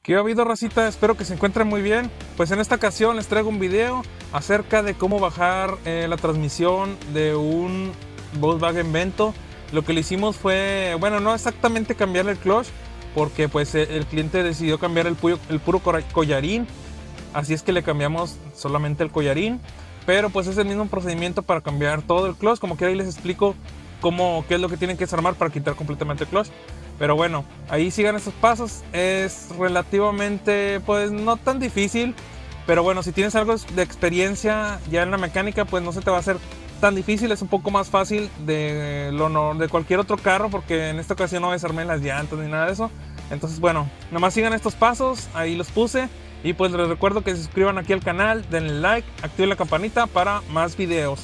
¿Qué ha habido, racita? Espero que se encuentren muy bien. Pues en esta ocasión les traigo un video acerca de cómo bajar la transmisión de un Volkswagen Vento. Lo que le hicimos fue, bueno, no exactamente cambiar el clutch, porque pues el cliente decidió cambiar el puro collarín. Así es que le cambiamos solamente el collarín, pero pues es el mismo procedimiento para cambiar todo el clutch. Como que ahí les explico qué es lo que tienen que desarmar para quitar completamente el clutch. Pero bueno, ahí sigan estos pasos. Es relativamente, pues no tan difícil, pero bueno, si tienes algo de experiencia ya en la mecánica, pues no se te va a hacer tan difícil. Es un poco más fácil de cualquier otro carro, porque en esta ocasión no desarmé las llantas ni nada de eso. Entonces bueno, nomás sigan estos pasos, ahí los puse. Y pues les recuerdo que se suscriban aquí al canal, denle like, activen la campanita para más videos.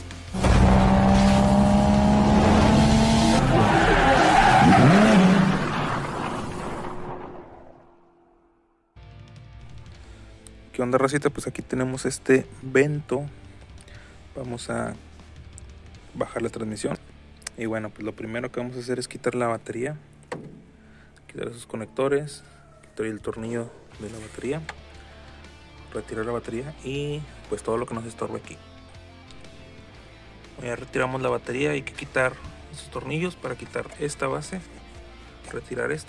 ¿Qué onda, racita? Pues aquí tenemos este Vento. Vamos a bajar la transmisión. Y bueno, pues lo primero que vamos a hacer es quitar la batería, quitar esos conectores, quitar el tornillo de la batería, retirar la batería y pues todo lo que nos estorbe aquí. Ya retiramos la batería, hay que quitar esos tornillos para quitar esta base, retirar esto.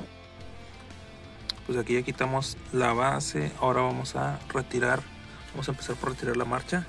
Pues aquí ya quitamos la base. Ahora vamos a empezar por retirar la marcha.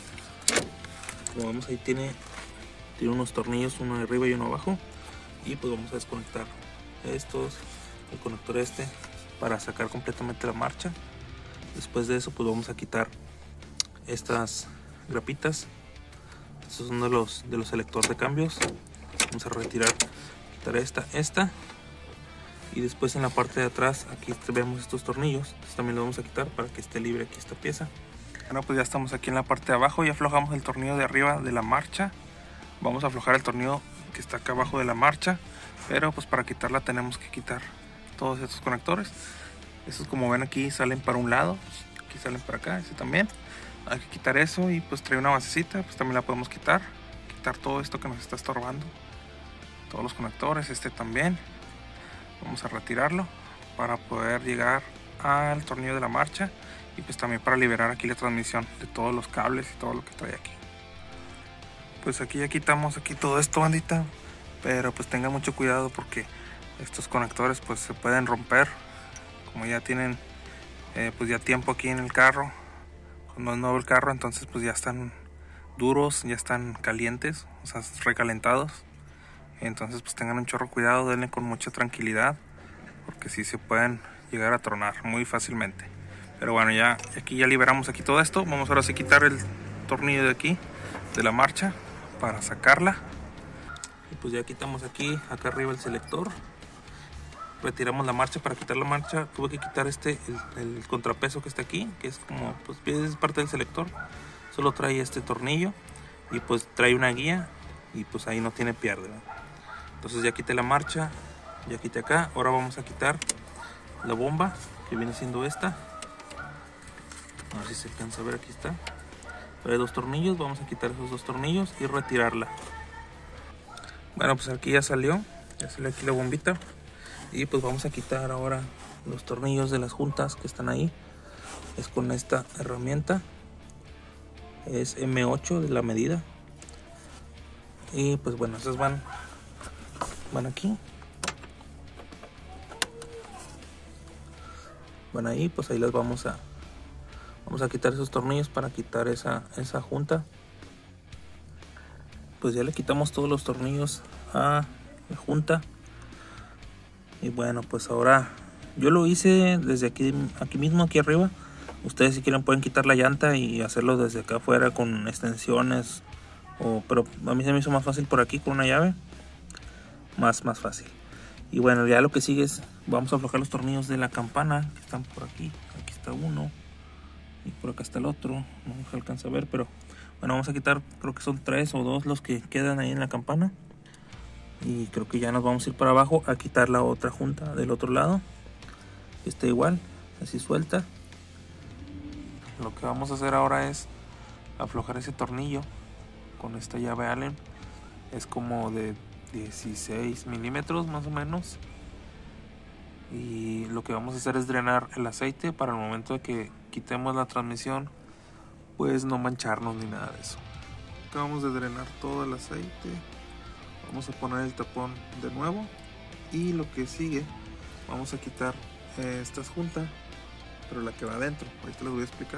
Como vemos, ahí tiene unos tornillos, uno arriba y uno abajo, y pues vamos a desconectar estos, el conector para sacar completamente la marcha. Después de eso pues vamos a quitar estas grapitas. Estos son de los selectores de cambios. Vamos a quitar esta. Y después en la parte de atrás, aquí vemos estos tornillos. Entonces también los vamos a quitar para que esté libre aquí esta pieza. Bueno, pues ya estamos aquí en la parte de abajo. Ya aflojamos el tornillo de arriba de la marcha. Vamos a aflojar el tornillo que está acá abajo de la marcha. Pero pues para quitarla tenemos que quitar todos estos conectores. Estos, como ven aquí, salen para un lado. Aquí salen para acá, ese también. Hay que quitar eso y pues trae una basecita. Pues también la podemos quitar. Quitar todo esto que nos está estorbando. Todos los conectores, este también. Vamos a retirarlo para poder llegar al tornillo de la marcha y pues también para liberar aquí la transmisión de todos los cables y todo lo que trae aquí. Pues aquí ya quitamos aquí todo esto, bandita, pero pues tengan mucho cuidado porque estos conectores pues se pueden romper. Como ya tienen pues ya tiempo aquí en el carro, cuando es nuevo el carro, entonces pues ya están duros, ya están calientes, o sea, recalentados. Entonces pues tengan un chorro cuidado, denle con mucha tranquilidad, porque sí se pueden llegar a tronar muy fácilmente. Pero bueno, ya aquí ya liberamos aquí todo esto. Vamos ahora sí a quitar el tornillo de aquí de la marcha para sacarla. Y pues ya quitamos acá arriba el selector. Retiramos la marcha. Para quitar la marcha tuve que quitar el contrapeso que está aquí, que es como, pues es parte del selector. Solo trae este tornillo y pues trae una guía y pues ahí no tiene pierde, ¿verdad? Entonces ya quité la marcha, ya quité acá. Ahora vamos a quitar la bomba, que viene siendo esta. A ver si se alcanza a ver, aquí está. Trae dos tornillos, vamos a quitar esos dos tornillos y retirarla. Bueno, pues aquí ya salió aquí la bombita. Y pues vamos a quitar ahora los tornillos de las juntas que están ahí. Es con esta herramienta. Es M8 de la medida. Y pues bueno, esas van aquí. Van ahí, pues ahí las vamos a quitar esos tornillos para quitar esa junta. Pues ya le quitamos todos los tornillos a la junta. Y bueno, pues ahora yo lo hice desde aquí mismo, aquí arriba. Ustedes si quieren pueden quitar la llanta y hacerlo desde acá afuera con extensiones, pero a mí se me hizo más fácil por aquí con una llave. Más fácil. Y bueno, ya lo que sigue es, vamos a aflojar los tornillos de la campana que están por aquí. Aquí está uno y por acá está el otro, no se alcanza a ver, pero bueno, vamos a quitar, creo que son 3 o 2 los que quedan ahí en la campana. Y creo que ya nos vamos a ir para abajo a quitar la otra junta del otro lado, que está igual, así suelta. Lo que vamos a hacer ahora es aflojar ese tornillo con esta llave Allen. Es como de 16 milímetros más o menos. Y lo que vamos a hacer es drenar el aceite para el momento de que quitemos la transmisión, pues no mancharnos ni nada de eso. Acabamos de drenar todo el aceite. Vamos a poner el tapón de nuevo. Y lo que sigue, vamos a quitar esta junta, pero la que va adentro. Ahorita les voy a explicar.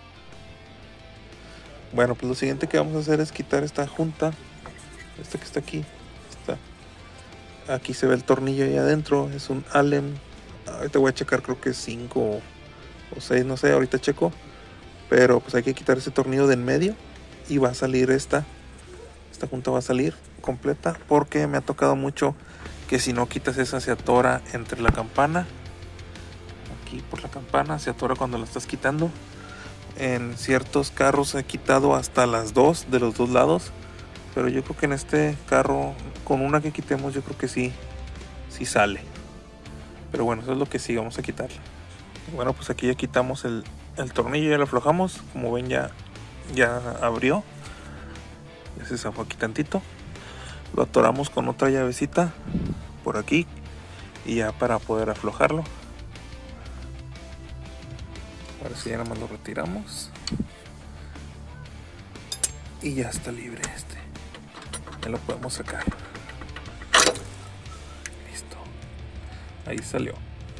Bueno, pues lo siguiente que vamos a hacer es quitar esta junta. Esta que está aquí. Aquí se ve el tornillo ahí adentro. Es un Allen. Ahorita voy a checar, creo que es 5 o 6, no sé, ahorita checo. Pero pues hay que quitar ese tornillo de en medio. Y va a salir esta junta, va a salir completa, porque me ha tocado mucho que si no quitas esa se atora entre la campana. Aquí por la campana se atora cuando la estás quitando. En ciertos carros he quitado hasta las dos de los dos lados, pero yo creo que en este carro con una que quitemos yo creo que sí sale. Pero bueno, eso es lo que sí, vamos a quitarla. Bueno, pues aquí ya quitamos el tornillo, ya lo aflojamos. Como ven, ya abrió, ya se zafó aquí tantito. Lo atoramos con otra llavecita por aquí y ya para poder aflojarlo. Ahora sí, ya nada más lo retiramos y ya está libre este. Ya lo podemos sacar. Listo. Ahí salió.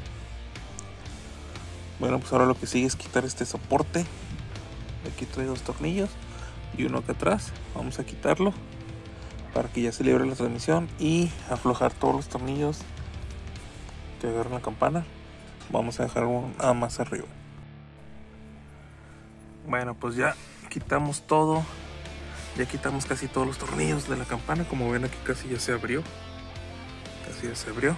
Bueno, pues ahora lo que sigue es quitar este soporte. Aquí trae 2 tornillos y uno acá atrás. Vamos a quitarlo para que ya se libre la transmisión y aflojar todos los tornillos que agarran la campana. Vamos a dejar uno nada más arriba. Bueno, pues ya quitamos todo. Ya quitamos casi todos los tornillos de la campana. Como ven, aquí casi ya se abrió. Casi ya se abrió.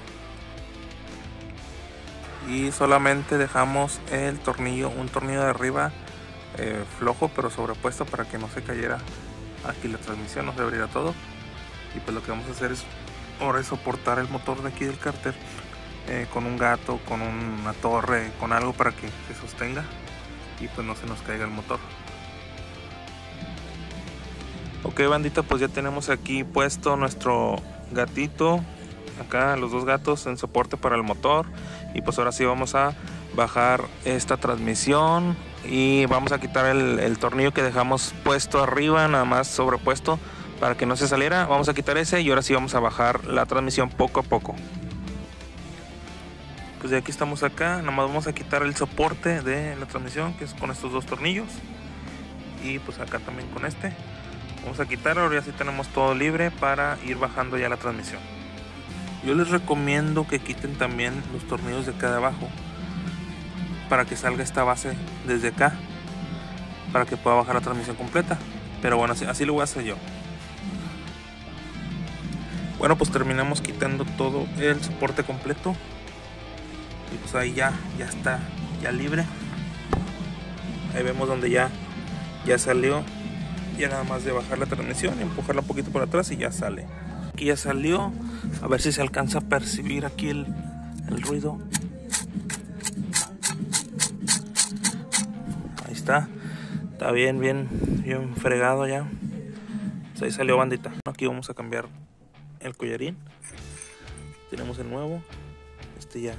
Y solamente dejamos el tornillo, un tornillo de arriba flojo pero sobrepuesto para que no se cayera aquí la transmisión, no se abriera todo. Y pues lo que vamos a hacer es ahora es soportar el motor de aquí del cárter con un gato, con una torre, con algo para que se sostenga y pues no se nos caiga el motor. Ok, bandita, pues ya tenemos aquí puesto nuestro gatito, acá los 2 gatos en soporte para el motor. Y pues ahora sí vamos a bajar esta transmisión y vamos a quitar el tornillo que dejamos puesto arriba, nada más sobrepuesto para que no se saliera. Vamos a quitar ese y ahora sí vamos a bajar la transmisión poco a poco. Pues ya aquí estamos acá, nada más vamos a quitar el soporte de la transmisión, que es con estos 2 tornillos. Y pues acá también con este. Vamos a quitar, ahora ya sí tenemos todo libre para ir bajando ya la transmisión. Yo les recomiendo que quiten también los tornillos de acá de abajo para que salga esta base desde acá, para que pueda bajar la transmisión completa. Pero bueno, así lo voy a hacer yo. Bueno, pues terminamos quitando todo el soporte completo. Y pues ahí ya está, ya libre. Ahí vemos donde ya salió. Ya nada más de bajar la transmisión y empujarla un poquito por atrás y ya sale. Aquí ya salió. A ver si se alcanza a percibir aquí el ruido. Ahí está. Está bien fregado ya. Pues ahí salió, bandita. Aquí vamos a cambiar el collarín. Tenemos el nuevo. Este ya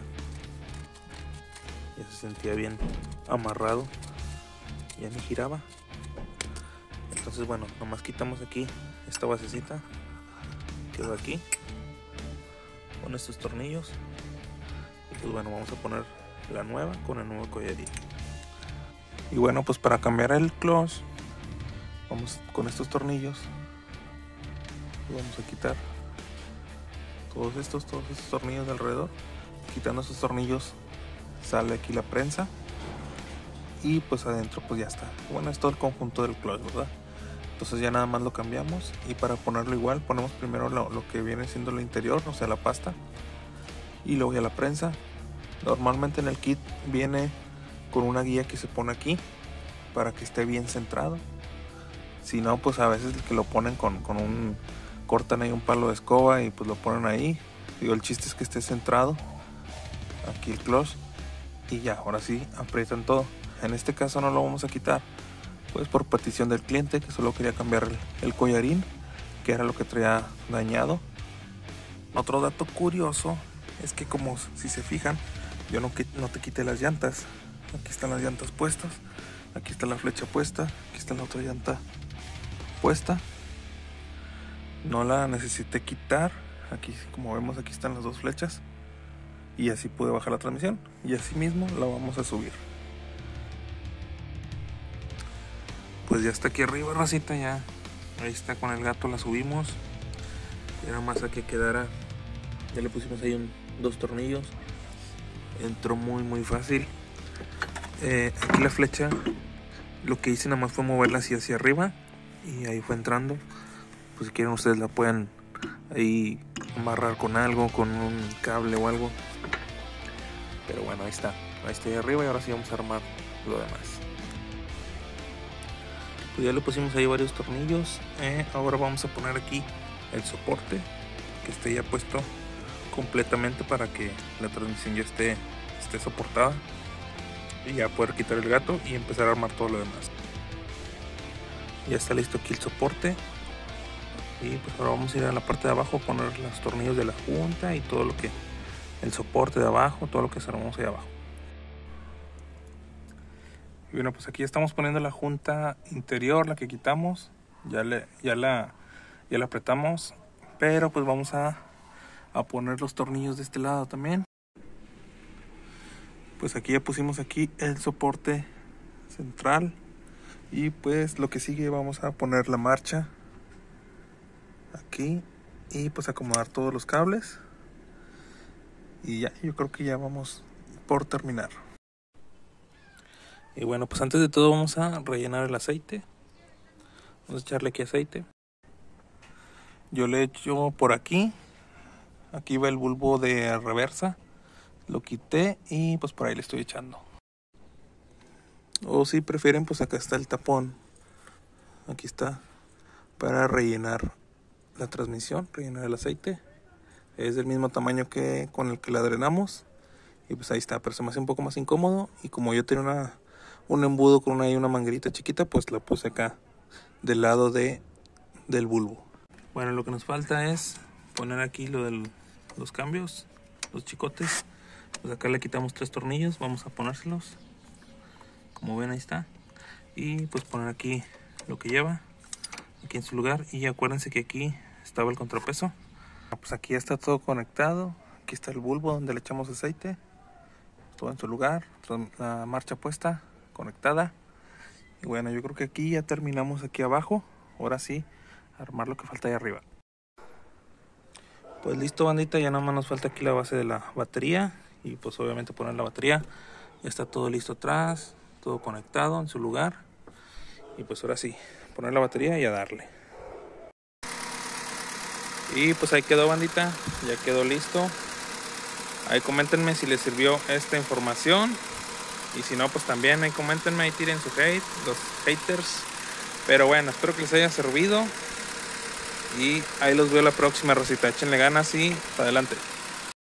se sentía bien amarrado. Ya ni giraba. Entonces bueno, nomás quitamos aquí esta basecita que va aquí con estos tornillos y pues bueno, vamos a poner la nueva con el nuevo collarín. Y bueno, pues para cambiar el clutch vamos con estos tornillos y vamos a quitar todos estos tornillos de alrededor. Quitando esos tornillos sale aquí la prensa y pues adentro pues ya está. Bueno, es todo el conjunto del clutch, ¿verdad? Entonces ya nada más lo cambiamos y para ponerlo igual ponemos primero lo que viene siendo lo interior, o sea la pasta, y luego ya la prensa. Normalmente en el kit viene con una guía que se pone aquí para que esté bien centrado. Si no, pues a veces que lo ponen con cortan ahí un palo de escoba y pues lo ponen ahí. Digo, el chiste es que esté centrado aquí el clutch y ya, ahora sí aprietan todo. En este caso no lo vamos a quitar, pues por petición del cliente, que solo quería cambiar el collarín, que era lo que traía dañado. Otro dato curioso es que como si se fijan, yo no te quité las llantas. Aquí están las llantas puestas, aquí está la flecha puesta, aquí está la otra llanta puesta. No la necesité quitar. Aquí, como vemos, aquí están las dos flechas. Y así pude bajar la transmisión. Y así mismo la vamos a subir. Pues ya está aquí arriba, racita, ya. Ahí está, con el gato la subimos. Y nada más a que quedara. Ya le pusimos ahí dos tornillos. Entró muy fácil. Aquí la flecha, lo que hice nada más fue moverla así hacia arriba. Y ahí fue entrando. Pues si quieren ustedes la pueden ahí amarrar con algo, con un cable o algo. Pero bueno, ahí está ahí arriba, y ahora sí vamos a armar lo demás. Pues ya le pusimos ahí varios tornillos. Ahora vamos a poner aquí el soporte, que esté ya puesto completamente para que la transmisión ya esté soportada, y ya poder quitar el gato y empezar a armar todo lo demás. Ya está listo aquí el soporte. Y pues ahora vamos a ir a la parte de abajo a poner los tornillos de la junta y todo lo que, el soporte de abajo, todo lo que armamos ahí abajo. Y bueno, pues aquí estamos poniendo la junta interior, la que quitamos. Ya la apretamos, pero pues vamos a poner los tornillos de este lado también. Pues aquí ya pusimos aquí el soporte central, y pues lo que sigue, vamos a poner la marcha aquí y pues acomodar todos los cables, y ya, yo creo que ya vamos por terminar. Y bueno, pues antes de todo vamos a rellenar el aceite. Vamos a echarle aquí aceite. Yo le echo por aquí. Aquí va el bulbo de reversa. Lo quité y pues por ahí le estoy echando. O si prefieren, pues acá está el tapón. Aquí está, para rellenar la transmisión, rellenar el aceite. Es del mismo tamaño que con el que la drenamos. Y pues ahí está, pero se me hace un poco más incómodo. Y como yo tenía un embudo con una manguerita chiquita, pues la puse acá del lado del bulbo. Bueno, lo que nos falta es poner aquí lo de los cambios, los chicotes. Pues acá le quitamos 3 tornillos, vamos a ponérselos. Como ven, ahí está. Y pues poner aquí lo que lleva, aquí en su lugar. Y acuérdense que aquí estaba el contrapeso. Pues aquí ya está todo conectado. Aquí está el bulbo donde le echamos aceite. Todo en su lugar, la marcha puesta, conectada. Y bueno, yo creo que aquí ya terminamos aquí abajo. Ahora sí, armar lo que falta ahí arriba. Pues listo, bandita, ya nada más nos falta aquí la base de la batería. Y pues obviamente poner la batería. Ya está todo listo atrás, todo conectado en su lugar. Y pues ahora sí, poner la batería y a darle. Y pues ahí quedó, bandita, ya quedó listo. Ahí coméntenme si les sirvió esta información. Y si no, pues también ahí coméntenme, ahí tiren su hate, los haters. Pero bueno, espero que les haya servido. Y ahí los veo la próxima, racita. Échenle ganas y adelante.